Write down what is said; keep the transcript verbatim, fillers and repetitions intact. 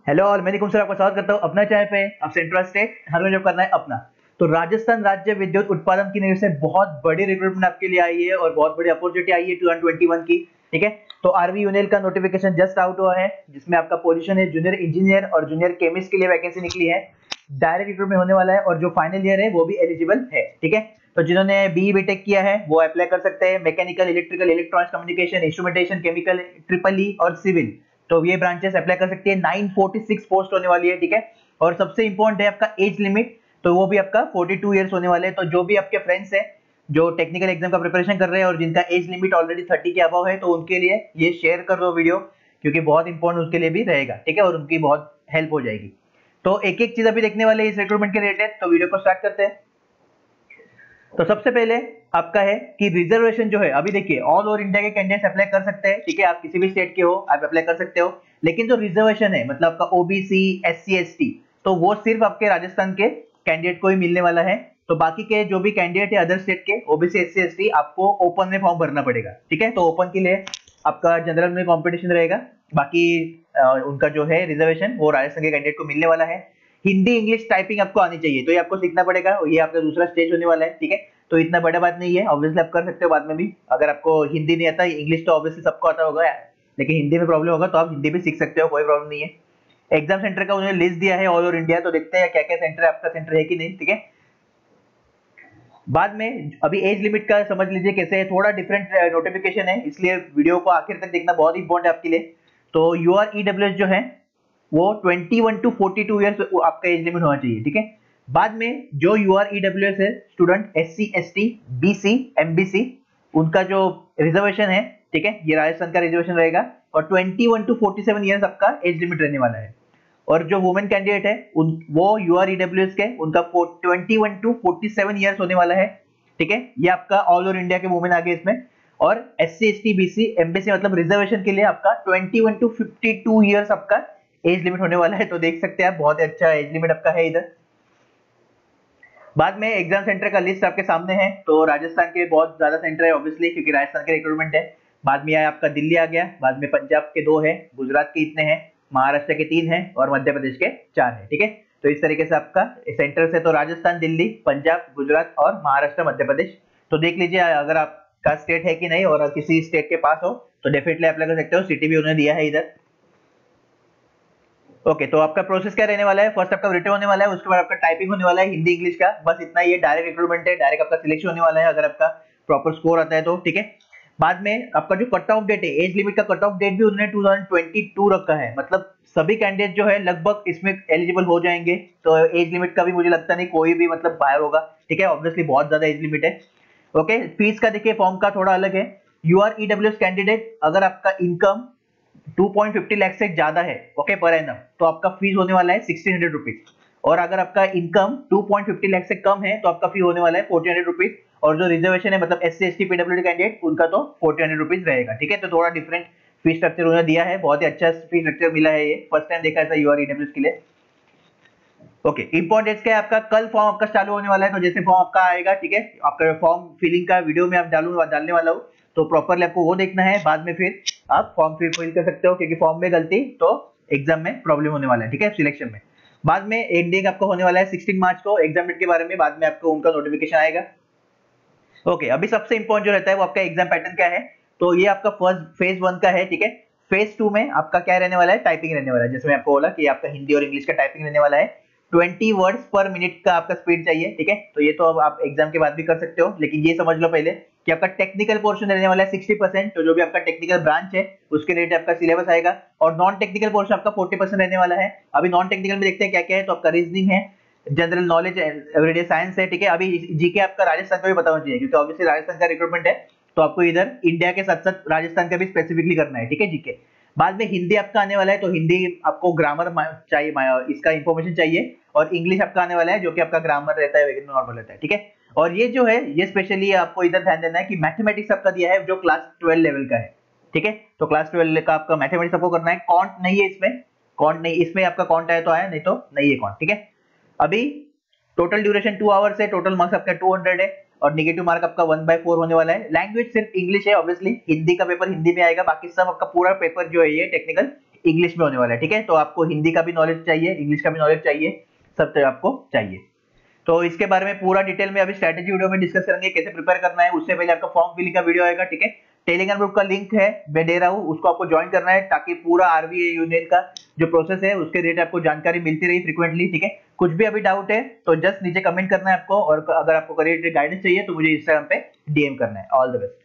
Hello और मैं निकुंज sir आपका स्वागत करता हूं अपना चैनल पे। अब सेंट्रल स्टेट हर में जब करना है अपना, तो राजस्थान राज्य विद्युत उत्पादन की नीति से बहुत बड़ी रिक्रूटमेंट आपके लिए आई है और बहुत बड़ी अपॉर्चुनिटी आई है ट्वेंटी ट्वेंटी वन की। ठीक है, तो आरवी यूनियल का नोटिफिकेशन जस्ट आउट हुआ है जिसमें आपका पोजीशन है जूनियर इंजीनियर और जूनियर केमिस्ट के लिए वैकेंसी निकली है। डायरेक्ट रिक्रूटमेंट होने वाला है और जो फाइनल ईयर है वो भी एलिजिबल है। ठीक है, तो जिन्होंने बी बीटेक किया है वो अप्लाई कर सकते हैं। Mechanical, electrical, electronics, communication, instrumentation, chemical, triple E और सिविल, तो ये ब्रांचेस अप्लाई कर सकती है। नाइन फोर्टी सिक्स पोस्ट होने वाली है। ठीक है, और सबसे इंपॉर्टेंट है आपका एज लिमिट, तो वो भी आपका फोर्टी टू इयर्स होने वाले हैं। तो जो भी आपके फ्रेंड्स हैं जो टेक्निकल एग्जाम का प्रिपरेशन कर रहे हैं और जिनका एज लिमिट ऑलरेडी थर्टी के अबव है, तो उनके लिए ये शेयर कर दो वीडियो, क्योंकि बहुत इंपॉर्टेंट उसके लिए भी रहेगा। ठीक है, और उनकी बहुत हेल्प हो जाएगी। तो एक एक चीज अभी देखने वाले इस रिक्रूटमेंट के रिलेटेड, तो वीडियो को स्टार्ट करते हैं। तो सबसे पहले आपका है कि रिजर्वेशन जो है, अभी देखिए ऑल ओवर इंडिया के कैंडिडेट्स अप्लाई कर सकते हैं। ठीक है, आप किसी भी स्टेट के हो आप अप्लाई कर सकते हो, लेकिन जो रिजर्वेशन है मतलब आपका ओबीसी, एससी, एसटी, तो वो सिर्फ आपके राजस्थान के कैंडिडेट को ही मिलने वाला है। तो बाकी के जो भी कैंडिडेट है अदर स्टेट के ओबीसी, एससी, एसटी, आपको ओपन में फॉर्म भरना पड़ेगा। ठीक है, तो ओपन के लिए आपका जनरल में कंपटीशन रहेगा। बाकी आ, उनका जो है रिजर्वेशन वो राजस्थान के कैंडिडेट को मिलने वाला है। हिंदी, इंग्लिश टाइपिंग आपको आनी चाहिए, तो ये आपको सीखना पड़ेगा। ये आपका दूसरा स्टेज होने वाला है। ठीक है, तो इतना बड़ा बात नहीं है, ऑब्वियसली आप कर सकते हो बाद में भी। अगर आपको हिंदी नहीं आता, इंग्लिश तो ऑब्वियसली सबको आता होगा, लेकिन हिंदी में प्रॉब्लम होगा तो आप हिंदी भी सीख सकते हो, कोई प्रॉब्लम नहीं है। एग्जाम सेंटर का उन्होंने लिस्ट दिया है ऑल ओवर इंडिया, तो देखते हैं क्या क्या सेंटर आपका सेंटर है कि नहीं। ठीक है, बाद में अभी एज लिमिट का समझ लीजिए कैसे है, थोड़ा डिफरेंट नोटिफिकेशन है, इसलिए वीडियो को आखिर तक देखना बहुत इंपॉर्टेंट है आपके लिए। तो यूआर ईडब्ल्यूएस जो है वो twenty one to forty two years आपका एज लिमिट होना चाहिए। ठीक है, बाद में जो यूआर ईडब्ल्यूएस है student, SC, ST, BC, MBC, उनका जो रिजर्वेशन है, ठीक है, ये राजस्थान का रिजर्वेशन रहेगा और twenty one to forty seven years आपका एज लिमिट रहने वाला है। और जो वुमेन कैंडिडेट है उन वो यूआर ईडब्ल्यूएस के, उनका twenty one to forty seven years होने वाला है। ठीक है, ये आपका ऑल ओवर इंडिया के वुमेन आ गए इसमें। और एससी, एसटी, बीसी, एमबीसी मतलब रिजर्वेशन के लिए आपका twenty one to fifty two years आपका एज लिमिट होने वाला है। तो देख सकते हैं आप, बहुत अच्छा एज लिमिट आपका है इधर। बाद में एग्जाम सेंटर का लिस्ट आपके सामने है, तो राजस्थान के बहुत ज्यादा सेंटर है ऑब्वियसली, क्योंकि राजस्थान के रिक्रूटमेंट है। बाद में आया आपका दिल्ली आ गया, बाद में पंजाब के दो है, गुजरात के इतने हैं, महाराष्ट्र के तीन है और मध्य प्रदेश के चार है। ठीक है, तो इस तरीके से आपका सेंटर से तो राजस्थान, दिल्ली, पंजाब, गुजरात और महाराष्ट्र, मध्य प्रदेश। तो देख लीजिए अगर आपका स्टेट है कि नहीं, और किसी स्टेट के पास हो तो डेफिनेटली अप्लाई कर सकते हो। सिटी भी उन्होंने दिया है इधर। ओके, तो आपका प्रोसेस क्या रहने वाला है, फर्स्ट आपका रिटन होने वाला है, उसके बाद आपका टाइपिंग होने वाला है हिंदी इंग्लिश का, बस इतना ही है। डायरेक्ट रिक्रूटमेंट है, डायरेक्ट आपका सिलेक्शन होने वाला है अगर आपका प्रॉपर स्कोर आता है तो। ठीक है, बाद में आपका जो कट ऑफ डेट है, एज लिमिट का कट ऑफ डेट भी उन्होंने टू थाउजेंड ट्वेंटी टू रखा है, मतलब सभी कैंडिडेट जो है लगभग इसमें एलिजिबल हो जाएंगे। तो एज लिमिट का भी मुझे लगता नहीं कोई भी मतलब बाहर होगा। ठीक है, ऑब्वियसली बहुत ज्यादा एज लिमिट है। ओके, फीस का देखिए फॉर्म का थोड़ा अलग है। यूआर ईडब्ल्यूएस कैंडिडेट अगर आपका income two point fifty lakh से ज्यादा है, ओके, पर एनम, तो आपका फीस होने वाला है सिक्सटीन हंड्रेड रुपीज। और अगर आपका income two point fifty lakh से कम है तो आपका फी होने वाला है फोर्टीन हंड्रेड रुपीज। और जो रिजर्वेशन है मतलब एससी, एसटी, पीडब्ल्यूडी कैंडिडेट, उनका तो फोर्टीन हंड्रेड रुपीज रहेगा। ठीक है, तो थोड़ा डिफरेंट फी स्ट्रक्चर उन्होंने दिया है, बहुत ही अच्छा फी स्ट्रक्चर मिला है, ये फर्स्ट टाइम देखा ऐसा यूआर ईडब्ल्यूएस के लिए। ओके, इंपॉर्टेंस क्या है आपका, कल फॉर्म आपका चालू होने वाला है, तो जैसे फॉर्म आपका आएगा, ठीक है, आपका फॉर्म फिलिंग का वीडियो में आप डालू डालने वाला हूँ, तो प्रॉपरली आपको वो देखना है। बाद में फिर आप फॉर्म फिर फिल कर सकते हो, क्योंकि फॉर्म में गलती तो एग्जाम में प्रॉब्लम होने वाला है। ठीक है, सिलेक्शन में। बाद में एक डेट आपका होने वाला है सिक्सटीन मार्च को एग्जाम डेट के बारे में, बाद में आपको उनका नोटिफिकेशन आएगा। ओके, अभी सबसे इंपॉर्टेंट जो रहता है वो आपका एग्जाम पैटर्न क्या है, तो ये आपका फर्स्ट फेज वन का है। ठीक है, फेज टू में आपका क्या रहने वाला है, टाइपिंग रहने वाला है। जैसे मैं आपको बोला कि आपका हिंदी और इंग्लिश का टाइपिंग रहने वाला है, ट्वेंटी वर्ड्स पर मिनट का आपका स्पीड चाहिए। ठीक है, तो ये तो अब आप एग्जाम के बाद भी कर सकते हो, लेकिन ये समझ लो पहले कि आपका टेक्निकल पोर्शन रहने वाला है सिक्सटी परसेंट, तो जो भी आपका टेक्निकल ब्रांच है उसके रिलेटेड आपका सिलेबस आएगा। और नॉन टेक्निकल पोर्शन आपका फोर्टी परसेंट रहने वाला है। अभी नॉन टेक्निकल में देखते हैं क्या क्या है, तो आपका रीजनिंग है, जनरल नॉलेज, एवरीडे साइंस है। ठीक है, अभी जीके आपका राजस्थान का भी बताना चाहिए, क्योंकि ऑब्वियसली राजस्थान का रिक्रूटमेंट है, तो आपको इधर इंडिया के साथ साथ राजस्थान का भी स्पेसिफिकली करना है। ठीक है, जीके। बाद में हिंदी आपका आने वाला है, तो हिंदी आपको ग्रामर चाहिए, इसका इंफॉर्मेशन चाहिए। और इंग्लिश आपका आने वाला है, जो कि आपका ग्रामर रहता है, नॉर्मल रहता है। ठीक है, और ये जो है ये स्पेशली आपको इधर ध्यान देना है कि मैथमेटिक्स आपका दिया है जो क्लास ट्वेल्व लेवल का है। ठीक है, तो क्लास ट्वेल्व का आपका मैथमेटिक्स आपको करना है। कॉन्ट नहीं है इसमें, कॉन्ट नहीं, इसमें आपका कॉन्ट आया तो आया, नहीं तो नहीं है कॉन्ट। ठीक है, अभी टोटल ड्यूरेशन टू आवर्स है, टोटल मार्क्स आपका टू हंड्रेड है और नेगेटिव मार्क आपका वन बाय फोर होने वाला है। लैंग्वेज सिर्फ इंग्लिश है, ऑब्वियसली हिंदी का पेपर हिंदी में आएगा, बाकी सब आपका पूरा पेपर जो है ये टेक्निकल इंग्लिश में होने वाला है, ठीक है। तो आपको हिंदी का भी नॉलेज चाहिए, इंग्लिश का भी नॉलेज चाहिए, सब तो आपको चाहिए। तो इसके बारे में पूरा डिटेल में अभी स्ट्रैटेजी वीडियो में डिस्कस करेंगे, कैसे प्रिपेयर करना है। उससे पहले आपका फॉर्म फिलिंग का वीडियो आएगा, ठीक है। टेलीग्राम ग्रुप का लिंक है मैं दे रहा हूँ, उसको आपको ज्वाइन करना है, ताकि पूरा आरबीआई यूनियन का जो प्रोसेस है उसके रिलेटेड आपको जानकारी मिलती रही फ्रीक्वेंटली, ठीक है। कुछ भी अभी डाउट है तो जस्ट नीचे कमेंट करना है आपको, और अगर आपको करियर गाइडेंस चाहिए तो मुझे इंस्टाग्राम पे डीएम करना है। All the best.